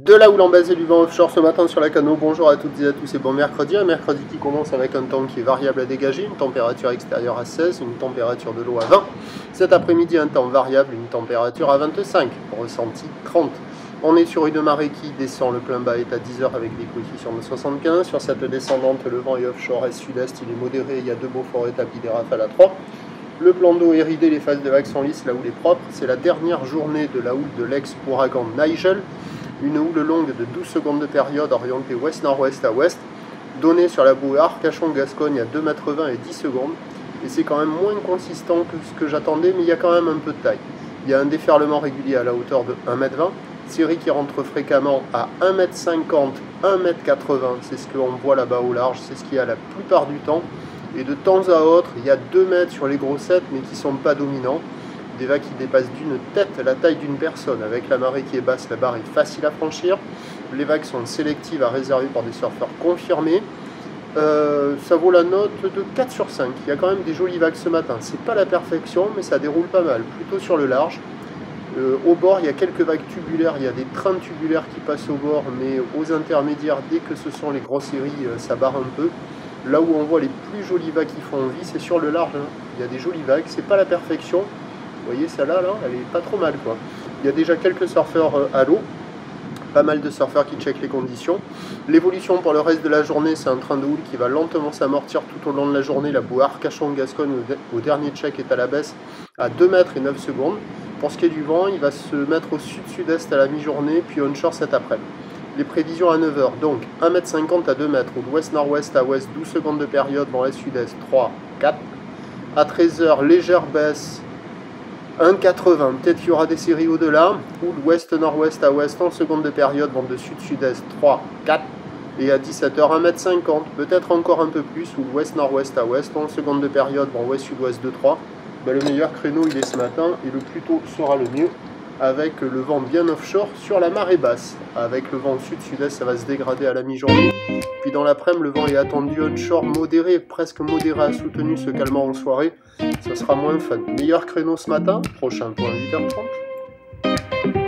De la houle en baisse et du vent offshore ce matin sur la Cano. Bonjour à toutes et à tous et bon mercredi. Un mercredi qui commence avec un temps qui est variable à dégager, une température extérieure à 16, une température de l'eau à 20. Cet après-midi, un temps variable, une température à 25, ressenti 30. On est sur une marée qui descend, le plein bas est à 10h avec des coefficients de 75. Sur cette descendante, le vent est offshore est-sud-est, il est modéré, il y a deux beaux forts établis, des rafales à 3. Le plan d'eau est ridé, les phases de vagues sont lisses, la houle est propre. C'est la dernière journée de la houle de l'ex-ouragan Nigel. Une houle longue de 12 secondes de période orientée ouest-nord-ouest à ouest, donnée sur la bouée Arcachon-Gascogne à 2,20 m et 10 secondes. Et c'est quand même moins consistant que ce que j'attendais, mais il y a quand même un peu de taille. Il y a un déferlement régulier à la hauteur de 1,20 m, série qui rentre fréquemment à 1,50 m, 1,80 m, c'est ce qu'on voit là-bas au large, c'est ce qu'il y a la plupart du temps. Et de temps à autre, il y a 2 mètres sur les grossettes, mais qui ne sont pas dominants. Des vagues qui dépassent d'une tête la taille d'une personne. Avec la marée qui est basse, la barre est facile à franchir. Les vagues sont sélectives à réserver par des surfeurs confirmés. Ça vaut la note de 4 sur 5. Il y a quand même des jolies vagues ce matin. C'est pas la perfection, mais ça déroule pas mal, plutôt sur le large. Au bord, il y a quelques vagues tubulaires. Il y a des trains tubulaires qui passent au bord, mais aux intermédiaires, dès que ce sont les grosses séries, ça barre un peu. Là où on voit les plus jolies vagues qui font envie, c'est sur le large. Il y a des jolies vagues, c'est pas la perfection. Vous voyez, celle-là, là, elle est pas trop mal, quoi. Il y a déjà quelques surfeurs à l'eau, pas mal de surfeurs qui checkent les conditions. L'évolution pour le reste de la journée, c'est un train de houle qui va lentement s'amortir tout au long de la journée. La bouée Arcachon-Gascogne au dernier check est à la baisse à 2 mètres et 9 secondes. Pour ce qui est du vent, il va se mettre au sud-sud-est à la mi-journée, puis onshore cet après-midi. Les prévisions à 9h, donc 1,50 m à 2 mètres, ou d'ouest-nord-ouest à ouest, 12 secondes de période, vent est-sud-est, 3, 4. À 13h, légère baisse, 1,80, peut-être qu'il y aura des séries au-delà, ou l'ouest-nord-ouest à ouest, en seconde de période, vent de sud-sud-est, 3, 4, et à 17h, 1,50 m, peut-être encore un peu plus, ou l'ouest-nord-ouest à ouest, en seconde de période, vent ouest-sud-ouest de 3. Le meilleur créneau, il est ce matin, et le plus tôt sera le mieux, avec le vent bien offshore sur la marée basse. Avec le vent sud-sud-est, ça va se dégrader à la mi-journée. Puis dans l'après-midi, le vent est attendu onshore modéré, presque modéré à soutenu, se calmant en soirée. Ça sera moins fun. Meilleur créneau ce matin, prochain point 8h30.